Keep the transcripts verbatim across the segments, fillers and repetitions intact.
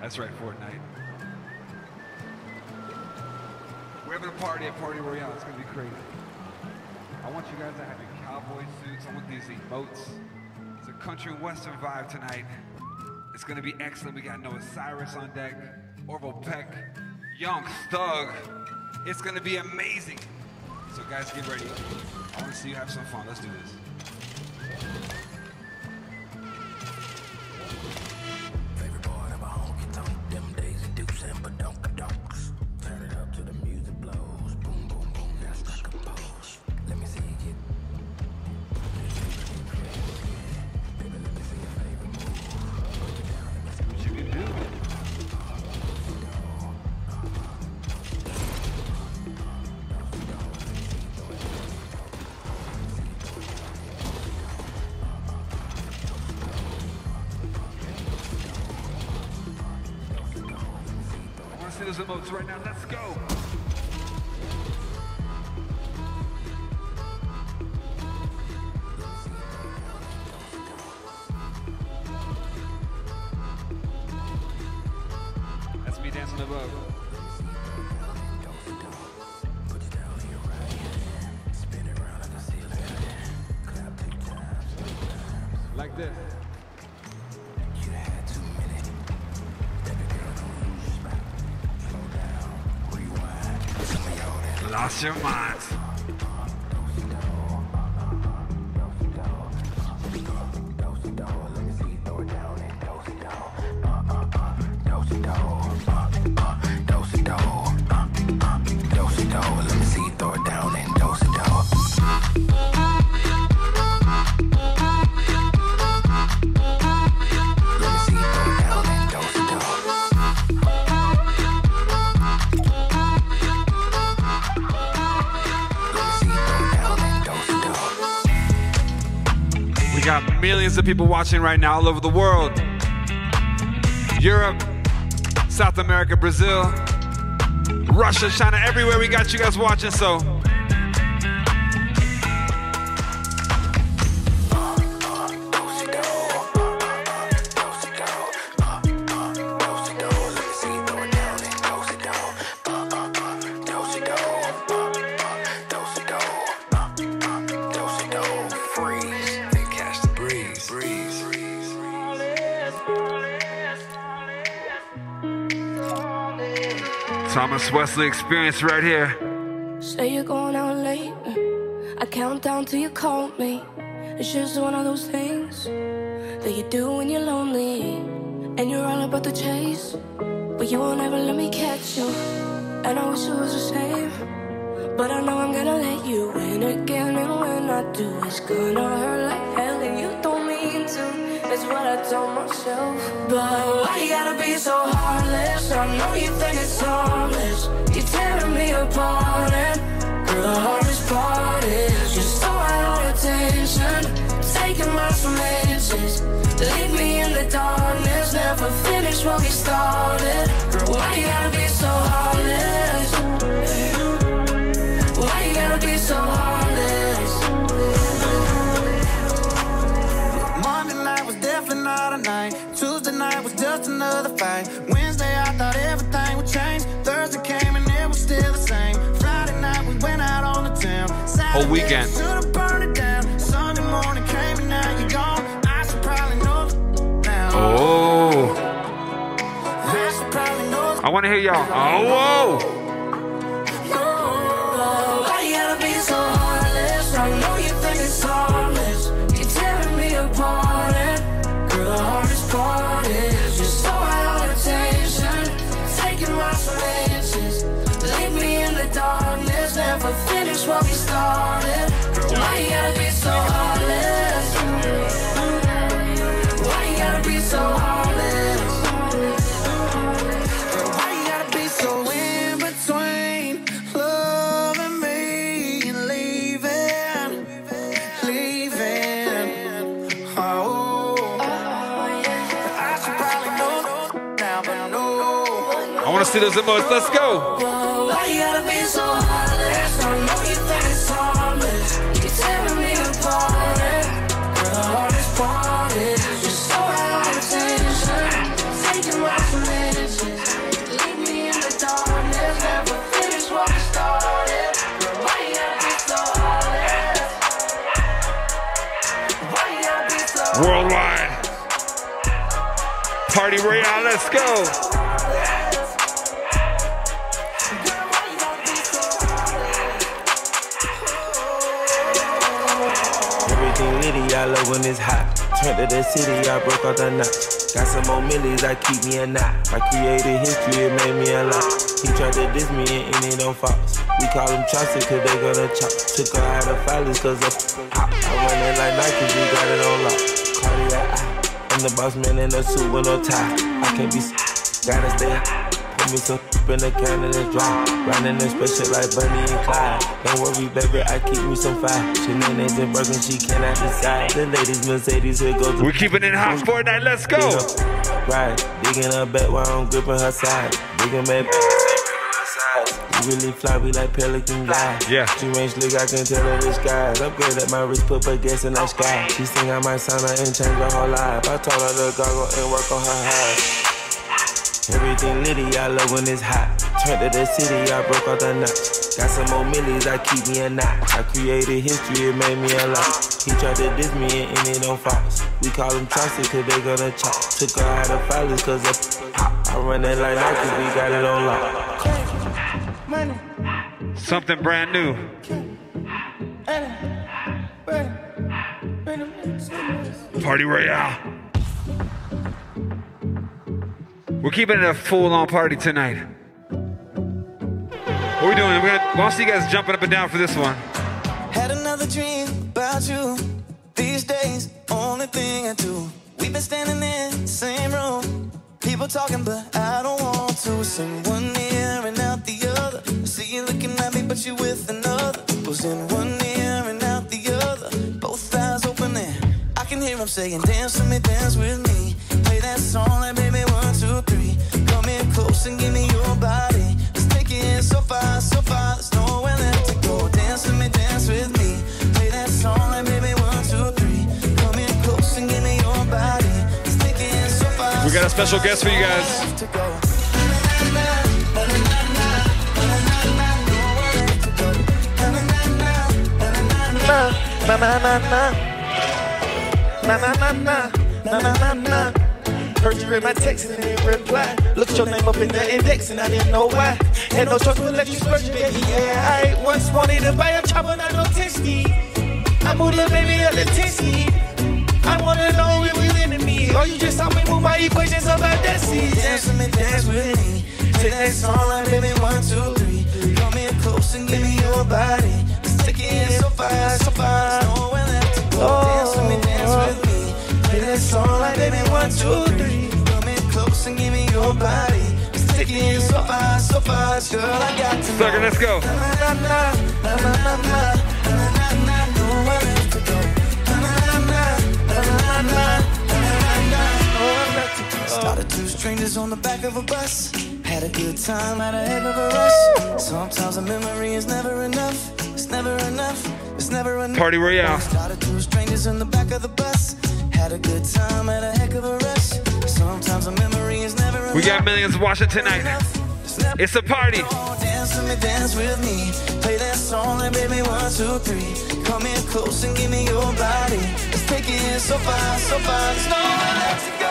That's right, Fortnite. We're having a party at Party Royale. It's gonna be crazy. I want you guys to have your cowboy suits. I want these emotes. It's a country and western vibe tonight. It's gonna be excellent. We got Noah Cyrus on deck, Orville Peck, Young Thug. It's gonna be amazing. So guys, get ready. I wanna see you have some fun. Let's do this. See those emotes right now. Let's go. That's me dancing above. Like this. Lost your minds. We got millions of people watching right now all over the world. Europe, South America, Brazil, Russia, China, everywhere we got you guys watching, so. Thomas Wesley experience right here. Say you're going out late, I count down till you call me. It's just one of those things that you do when you're lonely, and you're all about the chase, but you won't ever let me catch you. And I wish it was the same, but I know I'm gonna let you win again, and when I do, it's gonna hurt like hell, and you don't mean to. That's what I told myself. But why you gotta be so heartless? I know you think it's harmless. You're tearing me apart, and girl, the hardest part is you're so out of attention, taking my chances, leave me in the darkness, never finish what we started. Girl, why you gotta be so heartless? Why you gotta be so heartless? Not a night. Tuesday night was just another fight. Wednesday I thought everything would change. Thursday came and it was still the same. Friday night we went out on the town. Saturday, whole weekend. Should've burned it down. Sunday morning came and now you're gone. I should probably know now. Oh. I should probably know. I want to hear y'all. Oh, whoa. Why you gotta be so heartless? I know you think it's harmless. You're tearing me apart, and girl, the hardest part is you're so out of attention, taking my chances, leave me in the darkness, never finish what we started. Girl, why you gotta be so heartless? Why you gotta be so heartless? Girl, why you gotta be so in between loving me and leaving, leaving? Oh, I should probably know now, but no. I want to see those emotes. Let's go. Why you gotta be so heartless? I know you think it's harmless. You're tearing me apart, and girl, the hardest part is you're so out of attention, taking my chances. Party Royale, let's go. Everything litty, I love when it's hot. Turned to the city, I broke out the notch. Got some more millies, I keep me a knot. I created history, it made me a lot. He tried to diss me and end it on Fox. We call him Chaucer cause they gonna chop. Took her out of filers cause of pop. I run it like Nike, we got it on lock. Cardiac eye. I'm the boss man in a suit with no tie. I can't be gotta stay high. Put me some in the can and it's dry. Riding in special like Bunny and Clyde. Don't worry, baby, I keep me some fire. Shenanigans and broken, she cannot decide. The ladies Mercedes, here goes. We're keeping it hot. Fortnite, let's go. Right, digging her back while I'm gripping her side. Digging back. You really fly, we like Pelican guy. Yeah. She range slick, I can tell her the skies. Upgrade at my wrist, put her gas in the sky. She think I might sign her and change her whole life. I told her to goggle and work on her eyes. Everything litty, I love when it's hot. Turned to the city, I broke out the notch. Got some more millies, I keep me a knot. I created history, it made me a lot. He tried to diss me and end it on Fox. We call him Chaucer cause they gonna chop. Took her out of filers cause of pop. I run it like Nike, we got it on lock. Something brand new. Party Royale. We're keeping it a full-on party tonight. What are we doing? We're gonna, I want to see you guys jumping up and down for this one. Had another dream about you. These days, only thing I do. We've been standing in the same room. People talking, but I don't want to. Sing one ear and out the other. I see you looking at me, but you with another. Was in one ear and out the other. Both eyes open and I can hear them saying, dance with me, dance with me. Play that song like baby one, two, three. Come in close and give me your body. Let's take it so far, so far. There's nowhere left to go. Dance with me, dance with me. Play that song like baby one, two, three. Come in close and give me your body. Let's take it so far. We got a special guest for you guys. Na na na na na na na na na na na na. Heard you read my text and didn't reply. Looked your name up in the index and I didn't know why. Had no choice but let you splurge, baby. Yeah, I once wanted to buy a chopper, not no tasty. I moved the baby up to tasty. I wanna know if you into me or you just help me move my equations about that seat. Dance with me, dance with me. Take that song like baby one, two, three. Come in close and give me your body. Take it so far, so far. Nowhere left to go. Oh, dance with me, dance with me. Play that song like baby one, two, three. Come in close and give me your body. Take it so far, so far. Girl, I got to know. Sucker, let's go. Na na na na na na na na na na. Nowhere left to go. Na na na na na na na na. Nowhere left to go. Started two strangers on the back of a bus. Had a good time, had a heck of a rush. Sometimes a memory is never enough. It's never enough. It's never enough. Party Royale. Started two strangers in the back of the bus. Had a good time, had a heck of a rush. Sometimes a memory is never enough. We got millions watching tonight. It's a party. Dance with me, dance with me. Play that song like baby one, two, three. Come in close and give me your body. Let's take it so far, so far. There's nowhere left to go.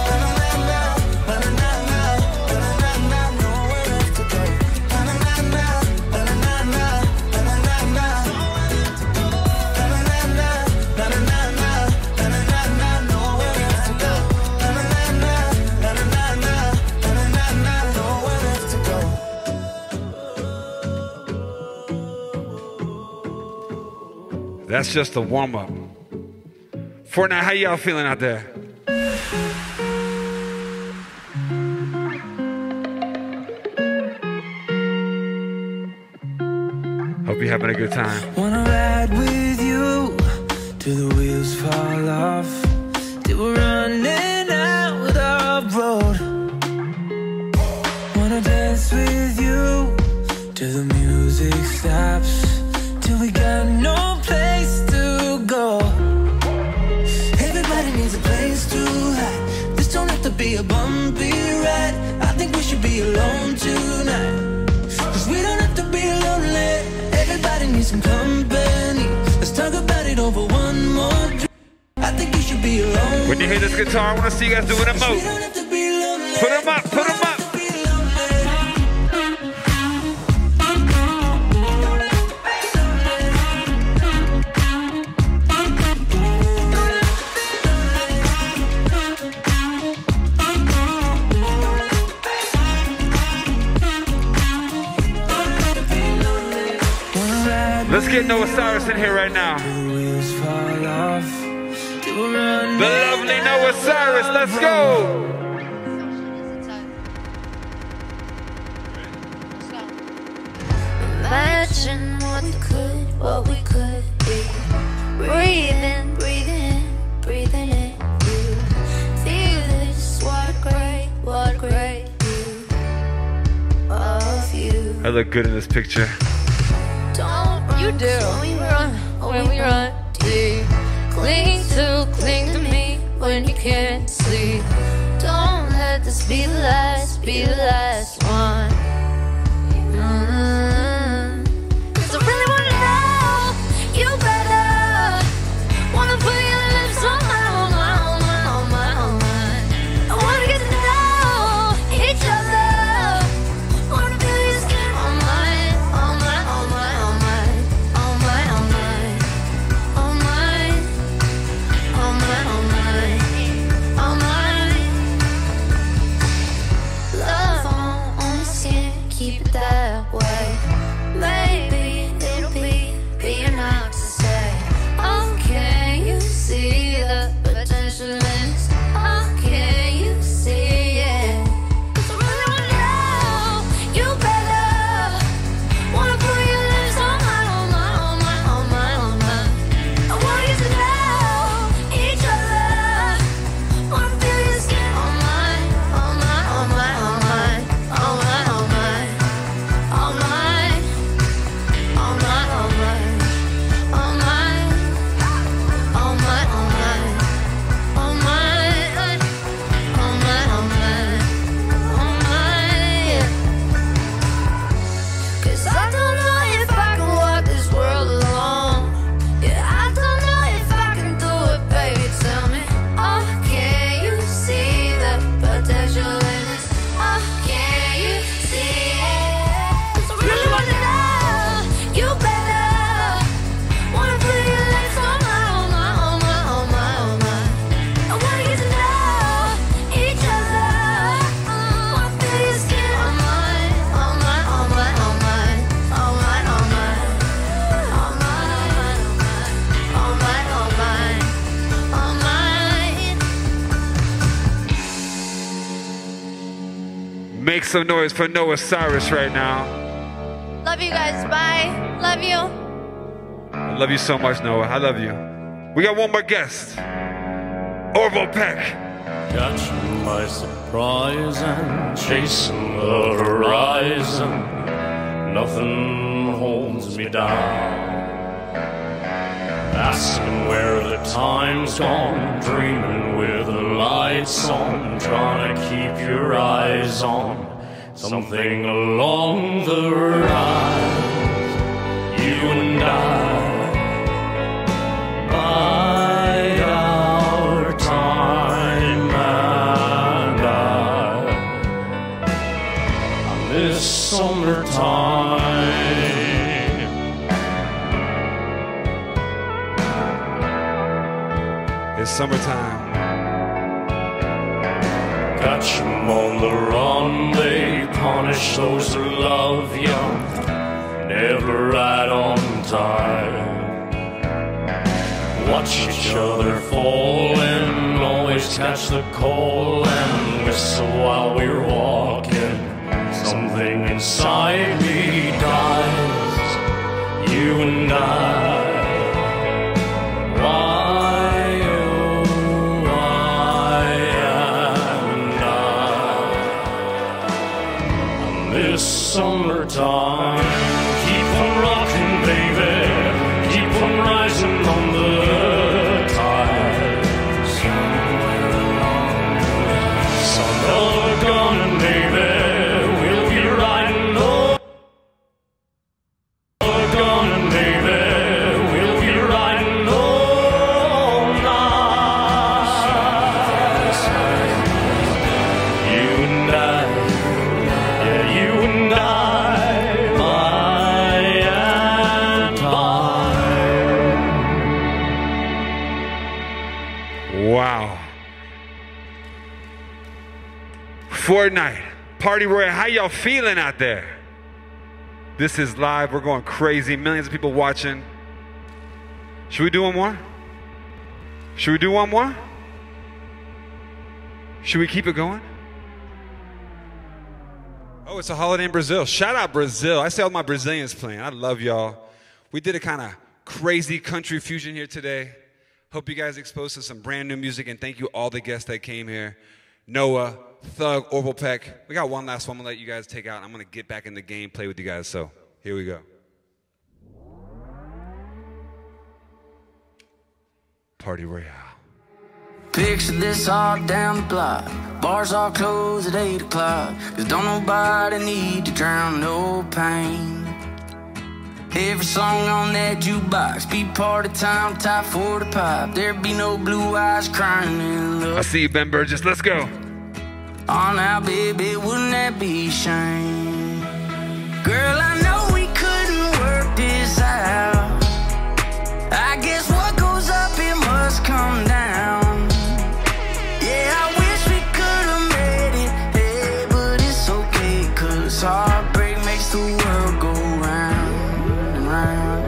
That's just a warm-up. Fortnite, how y'all feeling out there? Hope you're having a good time. Wanna ride with you till the wheels fall off, till we're running out of road. Wanna dance with you till the music stops, till we got no place to go. Everybody needs a place to hide. This don't have to be a bumpy ride. I think we should be alone tonight, cause we don't have to be lonely. Everybody needs some company. Let's talk about it over one more drink. I think we should be alone. When you hear this guitar, I want to see you guys doing a We moat. don't have to be them up, put them up. Let's get Noah Cyrus in here right now. The lovely Noah Cyrus, let's go. Imagine what we could, what we could be. Breathing, breathing, breathing in you. Feel this, what great, what great view of you. I look good in this picture. Don't run, you do. When we run, when we run deep. Cling to, cling to me when you can't sleep. Don't let this be the last, be the last one. Mm-hmm. 'Cause I really wanna know you better. Wanna put your lips on my, on my, on my, on my, on mine. I wanna get to know each other. Wanna feel your skin on mine, on mine, on mine, on mine, on mine, on mine, on mine, on mine, on mine, on mine. Love on, on the skin, keep it that way. Maybe it'll be, be enough to say, oh, can you see the potential in this? Oh, can you see it? 'Cause I really wanna know you better. Wanna put your lips on my, on my, on my, on my, on my. I wanna get to know each other. Wanna feel your skin on mine, on mine, on mine, on mine, on mine, on mine, on mine, on mine, on mine, on mine, on mine, on mine, on mine, on mine, on mine, on mine. 'Cause I don't know if I can walk this world alone. Yeah, I don't know if I can do it, baby. Tell me, oh, can you see the potential in this? Oh, can you see it? 'Cause I really wanna know you better. Wanna put your lips on my, on my, on my, on my, on my. I wanna get to know each other. Wanna feel your skin on mine, on mine, on mine, on mine, on mine, on mine, on mine, on mine, on mine, on mine. Make some noise for Noah Cyrus right now. Love you guys. Bye. Love you. I love you so much, Noah. I love you. We got one more guest. Orville Peck. Catching by surprise and chasing the horizon. Nothing holds me down. Asking where the time's gone, dreaming with the lights on, trying to keep your eyes on something along the rise. You and I, bide our time, and I, on this summertime. It's summertime. Catch 'em on the run, they punish those who love you, never right on time. Watch each other fall and always catch the call and whistle while we're walking. Something inside me dies, you and I. Why, oh, why and I, on this summertime, keep on rocking, baby, keep on rising on the tide. Somewhere along the line, some other gunning, baby, we'll be riding on. Fortnite, Party Royale. How y'all feeling out there? This is live. We're going crazy. Millions of people watching. Should we do one more? Should we do one more? Should we keep it going? Oh, it's a holiday in Brazil. Shout out Brazil. I see all my Brazilians playing. I love y'all. We did a kind of crazy country fusion here today. Hope you guys exposed to some brand new music, and thank you all the guests that came here. Noah, Thug, Orville Peck. We got one last one I'm gonna let you guys take out. I'm gonna get back in the game, play with you guys, so here we go. Party Royale. Picture this all down the block. Bars all closed at eight o'clock. Cause don't nobody need to drown no pain. Every song on that jukebox be party time, time for the pop. There'd be no blue eyes crying in love. I see you, Ben Burgess. Let's go. Oh, now, baby, wouldn't that be a shame? Girl, I know we couldn't work this out. I guess what goes up, it must come down. Yeah, I wish we could've made it, hey, but it's okay, cause heartbreak makes the world go round and round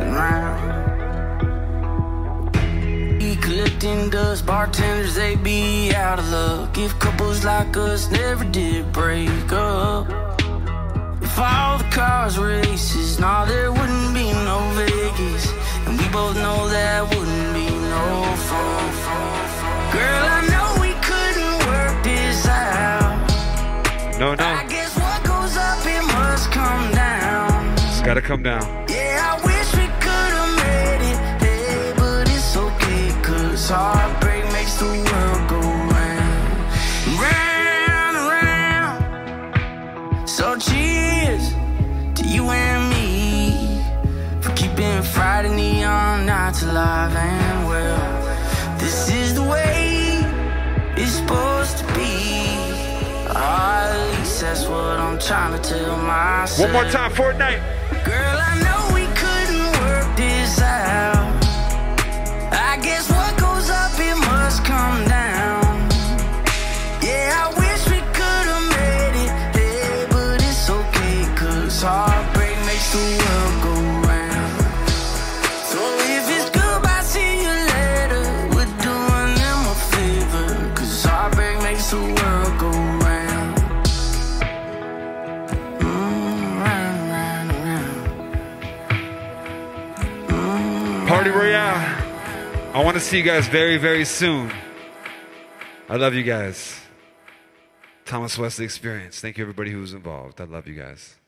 and round. We collecting dust, bartenders, they be out of luck. If couples like us never did break up, if all the cars were aces, nah, there wouldn't be no Vegas. And we both know that wouldn't be no fun. Girl, I know we couldn't work this out. No, no. I guess what goes up, it must come down. It's gotta come down. Yeah, I wish we could've made it, hey, but it's okay, cause heartbreak makes the world go round, round and round. So cheers to you and me for keeping Friday neon nights alive and well. This is the way it's supposed to be. Or at least that's what I'm trying to tell myself. One more time, Fortnite. Girl, I know we couldn't work this out. I guess what goes up, it must come down. Yeah, I wish we could've made it, hey, but it's okay, cause heartbreak makes the world go round. So if it's goodbye, see you later, we're doing them a favor, cause heartbreak makes the world go round. Mm, round, round, round. Mm, Party Royale. I want to see you guys very, very soon. I love you guys. Thomas Wesley Experience. Thank you, everybody who was involved. I love you guys.